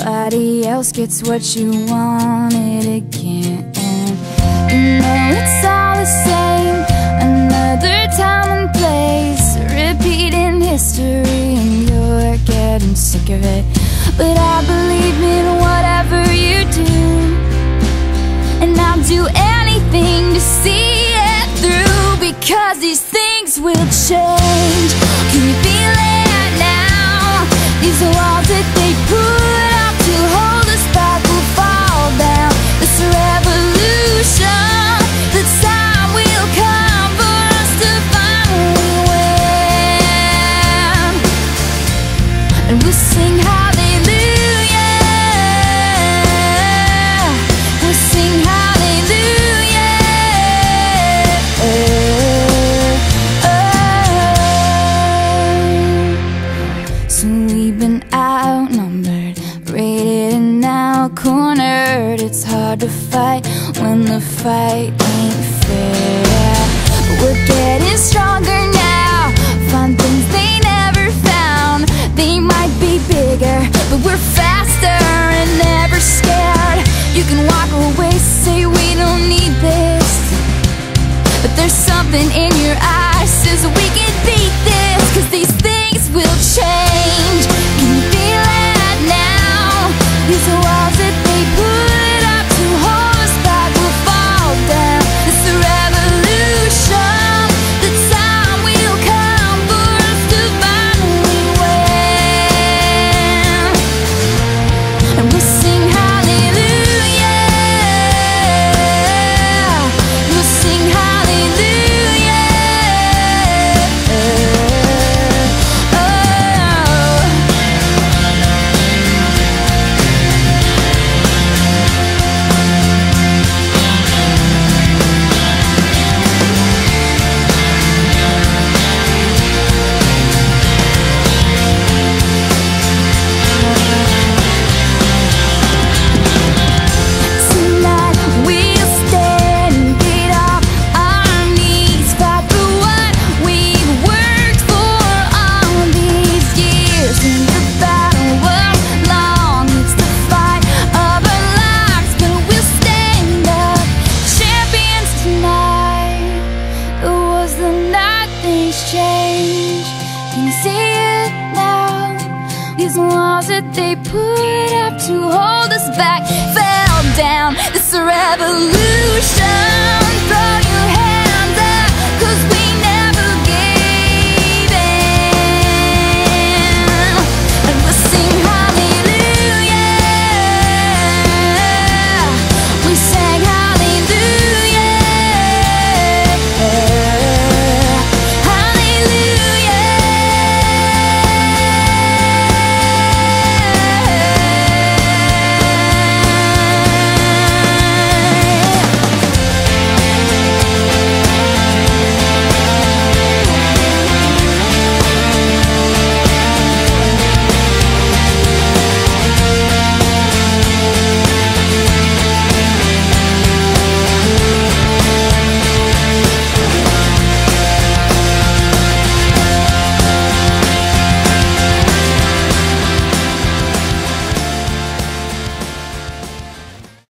Nobody else gets what you wanted again. You know it's all the same, another time and place, repeating history, and you're getting sick of it. But I believe in whatever you do, and I'll do anything to see it through, because these things will change. Can you feel it now? These walls that they put up to hold us back will fall down. This revolution, the time will come for us to finally win, and we'll sing hallelujah. We'll sing hallelujah. So we've been outnumbered, rated and now cornered. It's hard to fight when the fight ain't fair. But we're getting stronger now, find things they never found. They might be bigger, but we're faster and never scared. You can walk away, say we don't need this, but there's something in your eyes says we can beat this, 'cause these things will change. Can you feel it now? These walls that they put up to hold us back will fall down. It's a revolution, the time will come for us to finally win, and we'll sing hallelujah. We'll sing hallelujah. Tonight we'll stand and get off our knees, fight for what we've worked for all these years. And the battle was long, it's the fight of our lives, but we'll stand up, champions tonight. It was the night things changed. Can you see it now? These walls that they put up to hold us back fell down. It's a revolution.